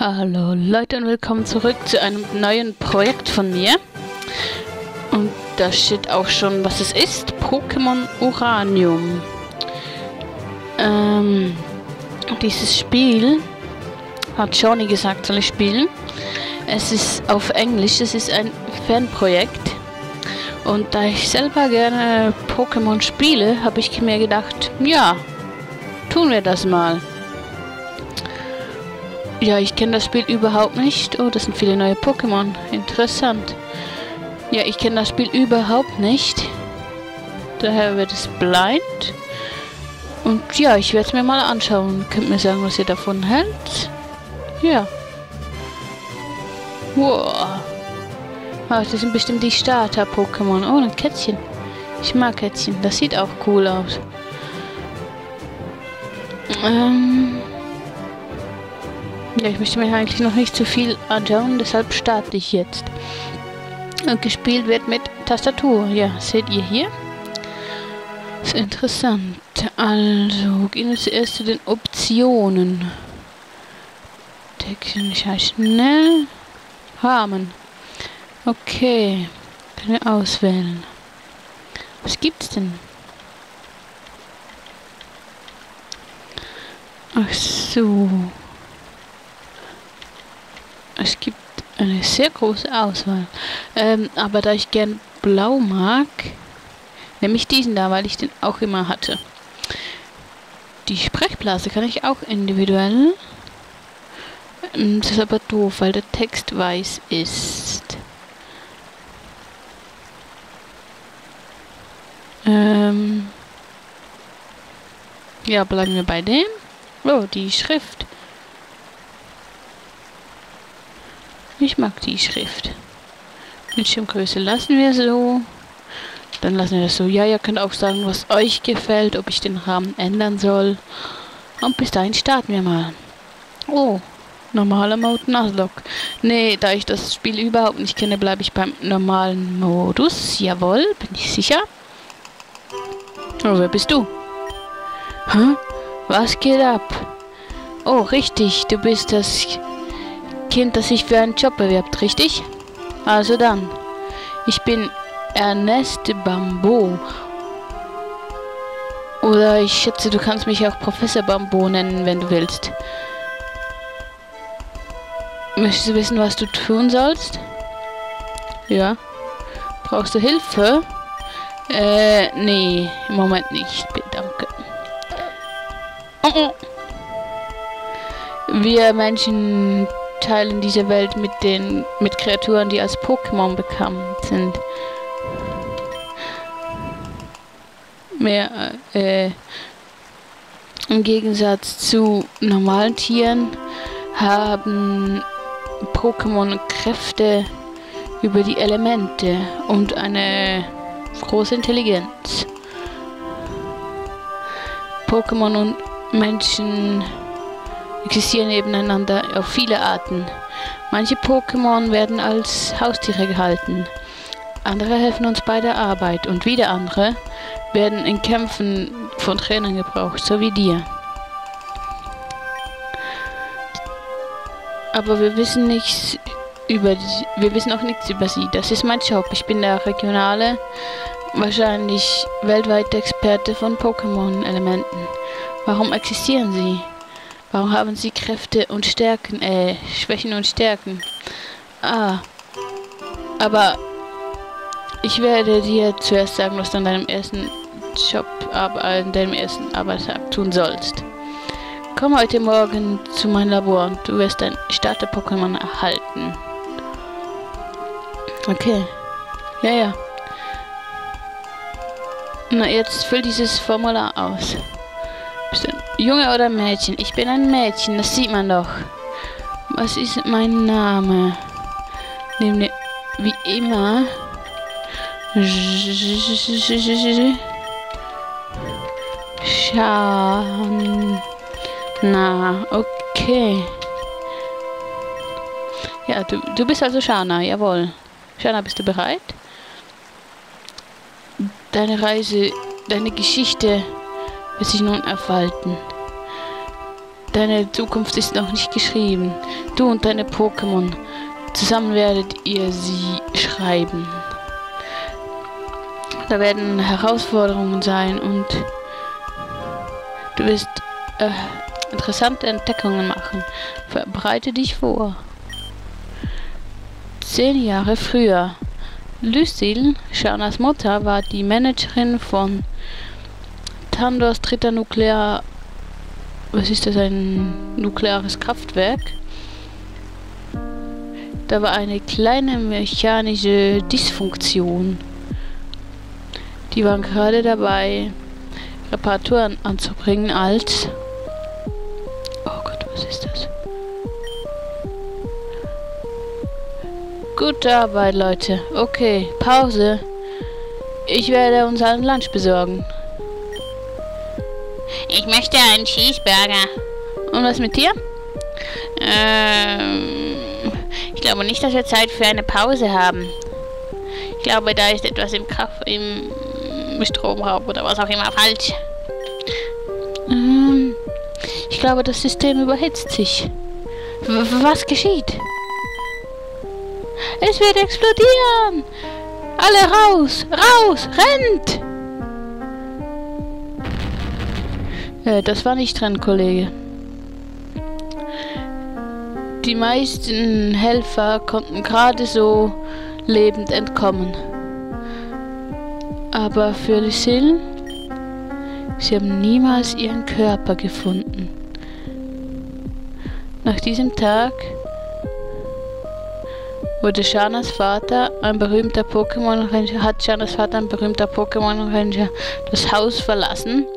Hallo Leute und willkommen zurück zu einem neuen Projekt von mir. Und da steht auch schon, was es ist. Pokémon Uranium. Dieses Spiel hat Johnny gesagt, soll ich spielen. Es ist auf Englisch, es ist ein Fanprojekt. Und da ich selber gerne Pokémon spiele, habe ich mir gedacht, ja, tun wir das mal. Ja, ich kenne das Spiel überhaupt nicht. Oh, das sind viele neue Pokémon. Interessant. Ja, ich kenne das Spiel überhaupt nicht. Daher wird es blind. Und ja, ich werde es mir mal anschauen. Könnt mir sagen, was ihr davon hält? Ja. Wow. Ah, das sind bestimmt die Starter-Pokémon. Oh, ein Kätzchen. Ich mag Kätzchen. Das sieht auch cool aus. Ja, ich möchte mir eigentlich noch nicht zu viel anschauen, deshalb starte ich jetzt. Und gespielt wird mit Tastatur. Ja, seht ihr hier? Das ist interessant. Also, gehen wir zuerst zu den Optionen. Text, ich heiße schnell. Rahmen. Okay. Können wir auswählen. Was gibt's denn? Ach so. Es gibt eine sehr große Auswahl. Aber da ich gern blau mag, nehme ich diesen da, weil ich den auch immer hatte. Die Sprechblase kann ich auch individuell. Das ist aber doof, weil der Text weiß ist. Ja, bleiben wir bei dem. Oh, die Schrift. Ich mag die Schrift. Bildschirmgröße lassen wir so. Dann lassen wir das so. Ja, ihr könnt auch sagen, was euch gefällt, ob ich den Rahmen ändern soll. Und bis dahin starten wir mal. Oh, normaler Mode Nuzlocke. Nee, da ich das Spiel überhaupt nicht kenne, bleibe ich beim normalen Modus. Jawohl, bin ich sicher. Oh, wer bist du? Hä? Was geht ab? Oh, richtig, du bist das Kind, das sich für einen Job bewirbt, richtig? Also dann. Ich bin Ernest Bambo. Oder ich schätze, du kannst mich auch Professor Bambo nennen, wenn du willst. Möchtest du wissen, was du tun sollst? Ja. Brauchst du Hilfe? Nee, im Moment nicht. Danke. Wir Menschen teilen diese Welt mit Kreaturen, die als Pokémon bekannt sind. Im Gegensatz zu normalen Tieren haben Pokémon Kräfte über die Elemente und eine große Intelligenz. Pokémon und Menschen existieren nebeneinander auf viele Arten. Manche Pokémon werden als Haustiere gehalten. Andere helfen uns bei der Arbeit und wieder andere werden in Kämpfen von Trainern gebraucht, so wie dir. Aber wir wissen auch nichts über sie. Das ist mein Job. Ich bin der regionale, wahrscheinlich weltweite Experte von Pokémon-Elementen. Warum existieren sie? Warum haben sie Kräfte und Stärken, Schwächen und Stärken? Ah, aber ich werde dir zuerst sagen, was du an deinem ersten an deinem ersten Arbeitstag tun sollst. Komm heute Morgen zu meinem Labor und du wirst dein Starter-Pokémon erhalten. Okay. Ja. Na, jetzt füll dieses Formular aus. Bist du ein Junge oder ein Mädchen? Ich bin ein Mädchen, das sieht man doch. Was ist mein Name? Wie immer. Shana. Okay. Ja, du bist also Shana, jawohl. Shana, bist du bereit? Deine Reise, deine Geschichte wird sich nun entfalten. Deine Zukunft ist noch nicht geschrieben. Du und deine Pokémon. Zusammen werdet ihr sie schreiben. Da werden Herausforderungen sein und du wirst interessante Entdeckungen machen. Bereite dich vor. 10 Jahre früher. Lucille, Shanas Mutter, war die Managerin von Tandors dritter Was ist das? Ein nukleares Kraftwerk. Da war eine kleine mechanische Dysfunktion. Die waren gerade dabei, Reparaturen anzubringen, als... Oh Gott, was ist das? Gute Arbeit, Leute. Okay, Pause. Ich werde uns einen Lunch besorgen. Ich möchte einen Cheeseburger. Und was mit dir? Ich glaube nicht, dass wir Zeit für eine Pause haben. Ich glaube, da ist etwas im Stromraum oder was auch immer falsch. Ich glaube, das System überhitzt sich. Was geschieht? Es wird explodieren! Alle raus! Raus! Rennt! Das war nicht dran, Kollege. Die meisten Helfer konnten gerade so lebend entkommen. Aber für Lucille, sie haben niemals ihren Körper gefunden. Nach diesem Tag wurde Shanas Vater, ein berühmter Pokémon-Ranger, das Haus verlassen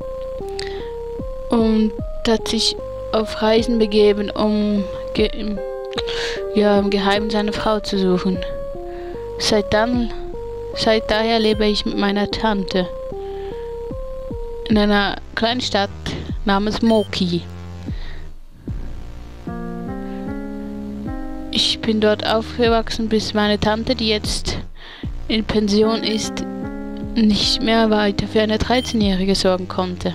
und hat sich auf Reisen begeben, um im Geheimen seine Frau zu suchen. Seit daher lebe ich mit meiner Tante in einer kleinen Stadt namens Moki. Ich bin dort aufgewachsen, bis meine Tante, die jetzt in Pension ist, nicht mehr weiter für eine 13-Jährige sorgen konnte.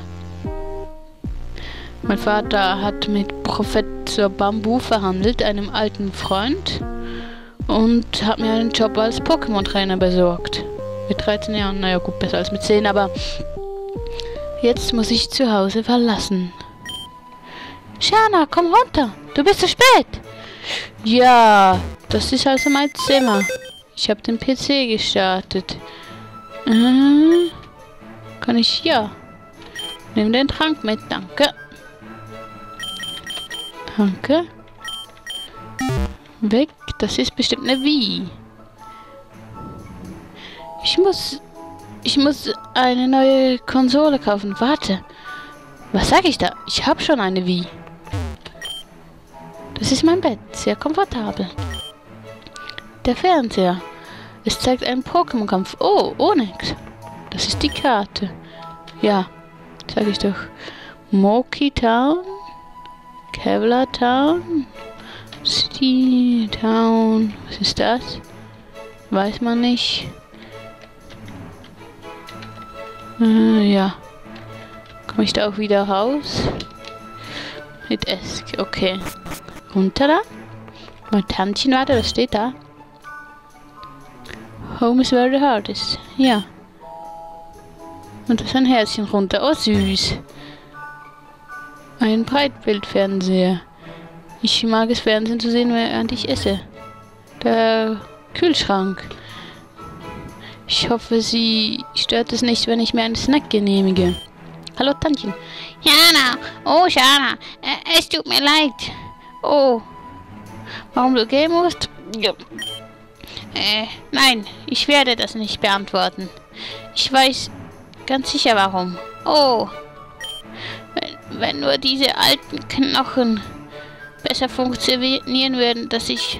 Mein Vater hat mit Professor Bambu verhandelt, einem alten Freund, und hat mir einen Job als Pokémon-Trainer besorgt. Mit 13 Jahren, naja gut, besser als mit 10, aber jetzt muss ich zu Hause verlassen. Shana, komm runter, du bist zu spät. Ja, das ist also mein Zimmer. Ich habe den PC gestartet. Kann ich, ja. Nimm den Trank mit, danke. Danke. Weg, das ist bestimmt eine Wii. Ich muss eine neue Konsole kaufen. Warte. Was sage ich da? Ich habe schon eine Wii. Das ist mein Bett. Sehr komfortabel. Der Fernseher. Es zeigt einen Pokémon-Kampf. Oh, Onyx. Das ist die Karte. Ja, sag ich doch. Moki Town. Kevlar Town. City Town. Was ist das? Weiß man nicht. Ja. Komme ich da auch wieder raus? Mit Esk. Okay. Runter da. Mein Tantchen, warte, was steht da? Home is where the heart is. Ja. Und das ist ein Herzchen runter. Oh, süß. Ein Breitbildfernseher. Ich mag es, Fernsehen zu sehen, während ich esse. Der Kühlschrank. Ich hoffe, sie stört es nicht, wenn ich mir einen Snack genehmige. Hallo, Tantchen. Shana. Oh, Shana. Es tut mir leid. Oh. Warum du gehen musst? Ja. Nein, ich werde das nicht beantworten. Ich weiß ganz sicher warum. Oh. Wenn nur diese alten Knochen besser funktionieren würden, dass ich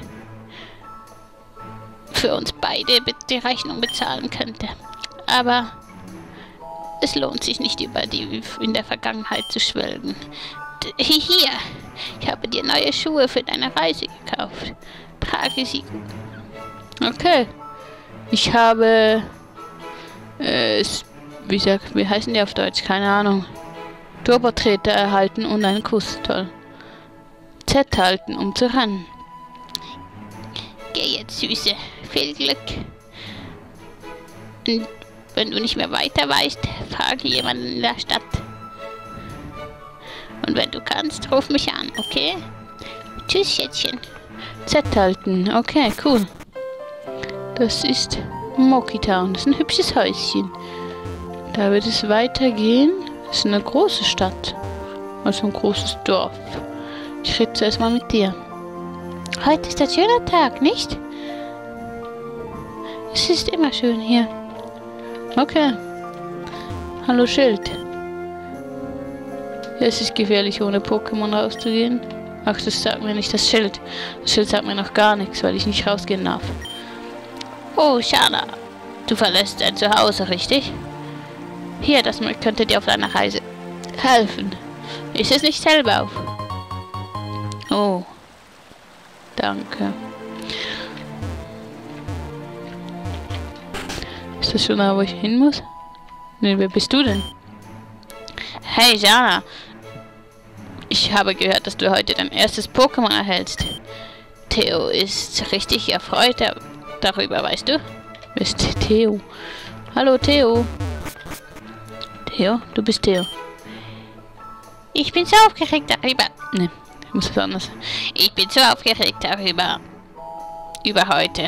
für uns beide die Rechnung bezahlen könnte. Aber es lohnt sich nicht, über die in der Vergangenheit zu schwelgen. Hier, ich habe dir neue Schuhe für deine Reise gekauft. Trage sie gut. Okay. Ich habe... wie heißen die auf Deutsch? Keine Ahnung. Turbotrete erhalten und einen Kuss. Toll. Z halten, um zu rennen. Geh jetzt, Süße. Viel Glück. Und wenn du nicht mehr weiter weißt, frage jemanden in der Stadt. Und wenn du kannst, ruf mich an, okay? Tschüss, Schätzchen. Z halten. Okay, cool. Das ist Moki Town. Das ist ein hübsches Häuschen. Da wird es weitergehen. Das ist eine große Stadt. Also ein großes Dorf. Ich rede zuerst mal mit dir. Heute ist ein schöner Tag, nicht? Es ist immer schön hier. Okay. Hallo Schild. Es ist gefährlich, ohne Pokémon rauszugehen. Ach, das sagt mir nicht das Schild. Das Schild sagt mir noch gar nichts, weil ich nicht rausgehen darf. Oh, Shana. Du verlässt dein Zuhause, richtig? Hier, das könnte dir auf deiner Reise helfen. Ist es nicht selber auf? Oh. Danke. Ist das schon da, wo ich hin muss? Ne, wer bist du denn? Hey, Jana. Ich habe gehört, dass du heute dein erstes Pokémon erhältst. Theo ist richtig erfreut darüber, weißt du? Bist Theo. Hallo, Theo. Theo? Du bist Theo. Ich bin so aufgeregt darüber. Ne, ich muss was anderes. Ich bin so aufgeregt darüber. Über heute.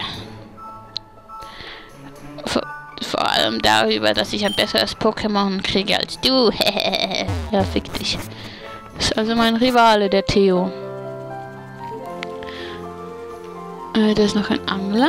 Vor allem darüber, dass ich ein besseres Pokémon kriege als du. Ja, fick dich. Das ist also mein Rivale, der Theo. Da ist noch ein Angler.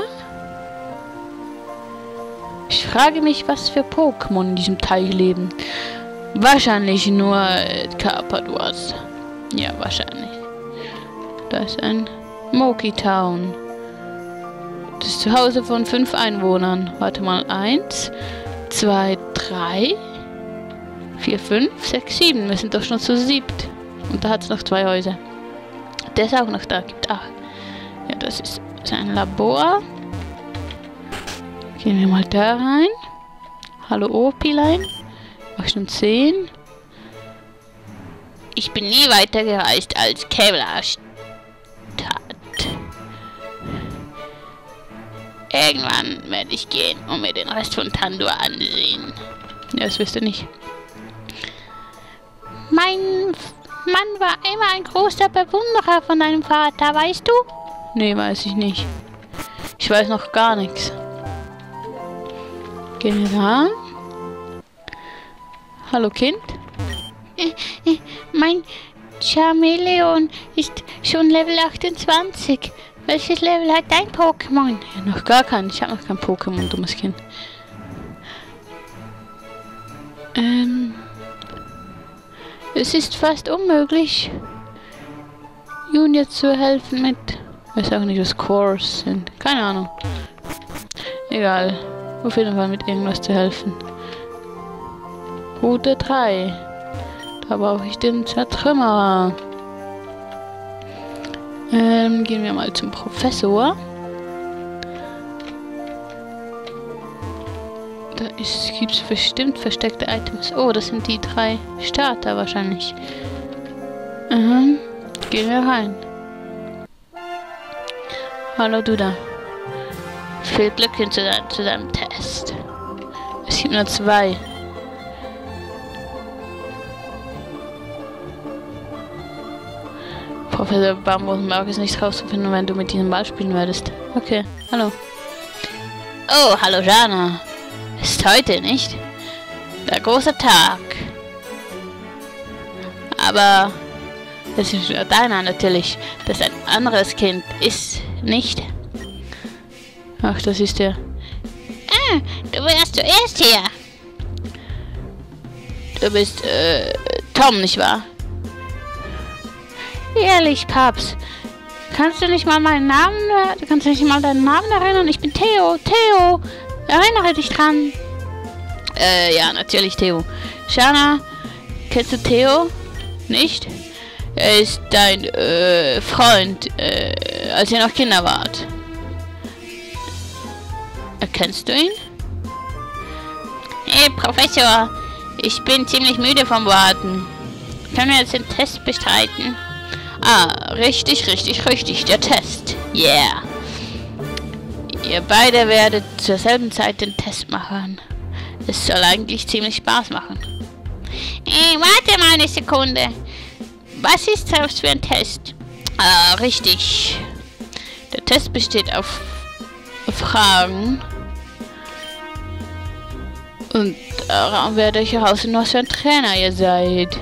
Ich frage mich, was für Pokémon in diesem Teich leben. Wahrscheinlich nur Carpadors. Ja, wahrscheinlich. Da ist ein Moki Town. Das ist zu Hause von 5 Einwohnern. Warte mal. 1, 2, 3, 4, 5, 6, 7. Wir sind doch schon zu 7. Und da hat es noch 2 Häuser. Der ist auch noch da. Gibt 8. Ja, das ist sein Labor. Gehen wir mal da rein. Hallo Opilein. Mach schon 10. Ich bin nie weiter gereist als Kevlarstadt. Irgendwann werde ich gehen und mir den Rest von Tandur ansehen. Ja, das wisst ihr nicht. Mein Mann war immer ein großer Bewunderer von deinem Vater, weißt du? Nee, weiß ich nicht. Ich weiß noch gar nichts. Gehen wir da. Hallo Kind. Mein Charmeleon ist schon Level 28. Welches Level hat dein Pokémon? Ja, noch gar kein. Ich habe noch kein Pokémon, dummes Kind. Es ist fast unmöglich, Junior zu helfen mit... Ich weiß auch nicht, was Cores sind. Keine Ahnung. Egal. Auf jeden Fall mit irgendwas zu helfen. Route 3. Da brauche ich den Zertrümmerer. Gehen wir mal zum Professor. Da gibt es bestimmt versteckte Items. Oh, das sind die 3 Starter wahrscheinlich. Gehen wir rein. Hallo du da. Viel Glück zu deinem Test. Es gibt nur 2. Professor Bambusenberg ist nicht rauszufinden, wenn du mit diesem Ball spielen würdest. Okay, hallo. Oh, hallo Jana. Ist heute, nicht? Der große Tag. Aber das ist nur deiner natürlich. Das ein anderes Kind ist, nicht? Ach, das ist der. Ah, du wärst zuerst hier. Du bist, Tom, nicht wahr? Ehrlich, Paps. Kannst du nicht mal meinen Namen, deinen Namen erinnern? Ich bin Theo. Theo. Erinnere dich dran. Ja, natürlich Theo. Shana, kennst du Theo? Nicht? Er ist dein, Freund, als ihr noch Kinder wart. Erkennst du ihn? Hey, Professor. Ich bin ziemlich müde vom Warten. Können wir jetzt den Test bestreiten? Ah, richtig, der Test. Yeah. Ihr beide werdet zur selben Zeit den Test machen. Es soll eigentlich ziemlich Spaß machen. Warte mal eine Sekunde. Was ist das für ein Test? Ah, richtig. Der Test besteht auf Fragen. Und daran werde ich herausfinden, was für ein Trainer ihr seid.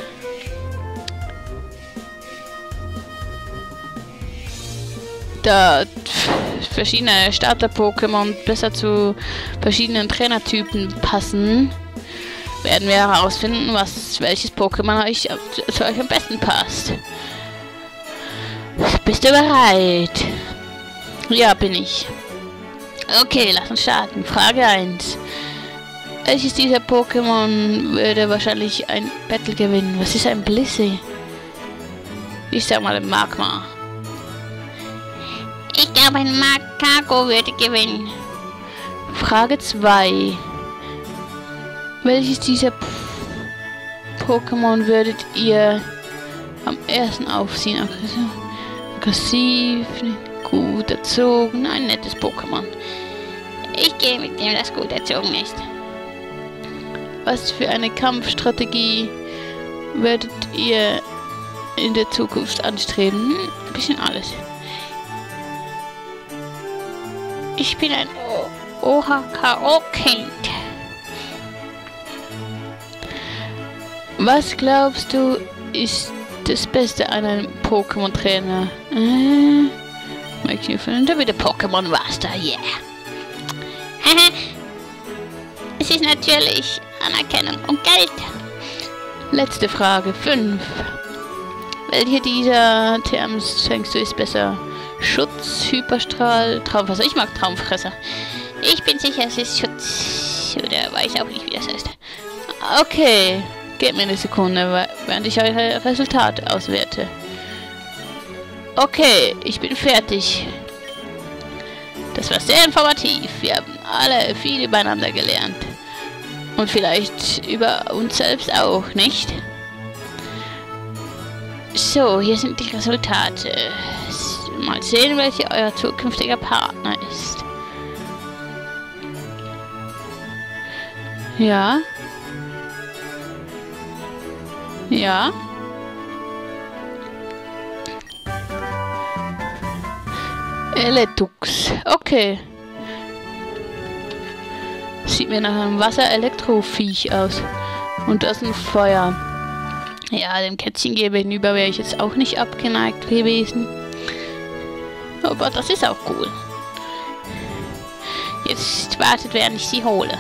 Da verschiedene Starter-Pokémon besser zu verschiedenen Trainertypen passen, werden wir herausfinden, welches Pokémon zu euch am besten passt. Bist du bereit? Ja, bin ich. Okay, lass uns starten. Frage 1. Welches dieser Pokémon würde wahrscheinlich ein Battle gewinnen? Was ist ein Blissey? Ich sag mal ein Magma. Ich glaube, ein Magcargo würde gewinnen. Frage 2. Welches dieser Pokémon würdet ihr am ersten aufziehen? Aggressiv, gut erzogen, ein nettes Pokémon. Ich gehe mit dem, das gut erzogen ist. Was für eine Kampfstrategie würdet ihr in der Zukunft anstreben? Ein bisschen alles. Ich bin ein OHKO-Kind. Was glaubst du, ist das Beste an einem Pokémon-Trainer? Da wieder Pokémon Master, yeah. Es ist natürlich Anerkennung und Geld. Letzte Frage, 5. Welche dieser Terms denkst du ist besser? Schutz, Hyperstrahl, Traumfresser. Ich mag Traumfresser. Ich bin sicher, es ist Schutz. Oder weiß auch nicht, wie das heißt. Okay. Gebt mir eine Sekunde, während ich eure Resultate auswerte. Okay, ich bin fertig. Das war sehr informativ. Wir haben alle viel übereinander gelernt. Und vielleicht über uns selbst auch, nicht? So, hier sind die Resultate. Mal sehen, welcher euer zukünftiger Partner ist. Ja. Ja. Eletux. Okay. Sieht mir nach einem Wasser-Elektro-Viech aus. Und das ist ein Feuer. Ja, dem Kätzchen gegenüber wäre ich jetzt auch nicht abgeneigt gewesen. Aber das ist auch cool. Jetzt wartet, während ich sie hole.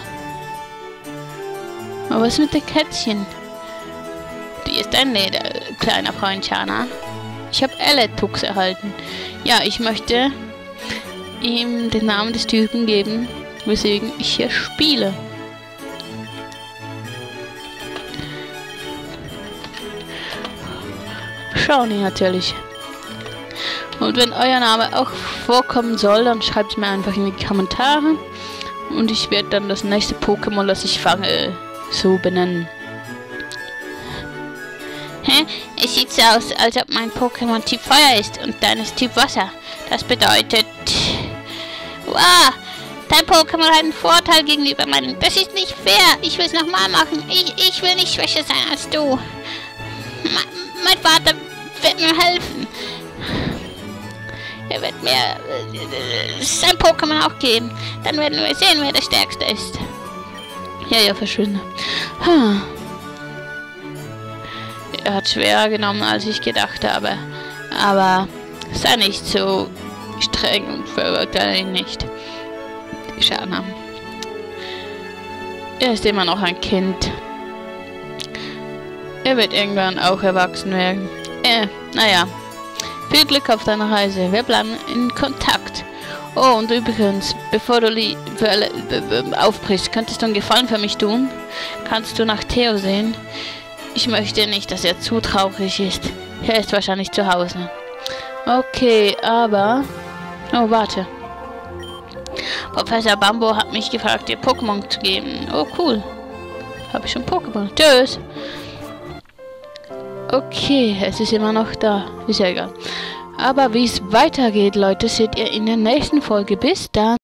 Aber was ist mit dem Kätzchen? Die ist ein kleiner Freund, Shana. Ich habe Eletux erhalten. Ja, ich möchte ihm den Namen des Typen geben, weswegen ich hier spiele. Shawnee natürlich. Und wenn euer Name auch vorkommen soll, dann schreibt es mir einfach in die Kommentare. Und ich werde dann das nächste Pokémon, das ich fange, so benennen. Hä? Es sieht so aus, als ob mein Pokémon Typ Feuer ist und deines Typ Wasser. Das bedeutet... Wow! Dein Pokémon hat einen Vorteil gegenüber meinem. Das ist nicht fair. Ich will es nochmal machen. Ich will nicht schwächer sein als du. Mein Vater wird mir helfen. Er wird mir sein Pokémon auch geben. Dann werden wir sehen, wer der Stärkste ist. Ja, verschwinde. Er hat schwerer genommen, als ich gedacht habe. Aber sei nicht so streng und verurteile ihn nicht. Shana. Er ist immer noch ein Kind. Er wird irgendwann auch erwachsen werden. Naja. Viel Glück auf deiner Reise. Wir bleiben in Kontakt. Oh, und übrigens, bevor du aufbrichst, könntest du einen Gefallen für mich tun? Kannst du nach Theo sehen? Ich möchte nicht, dass er zu traurig ist. Er ist wahrscheinlich zu Hause. Okay, aber... Oh, warte. Professor Bambo hat mich gefragt, dir Pokémon zu geben. Oh, cool. Habe ich schon Pokémon. Tschüss. Okay, es ist immer noch da. Ist ja egal. Aber wie es weitergeht, Leute, seht ihr in der nächsten Folge. Bis dann.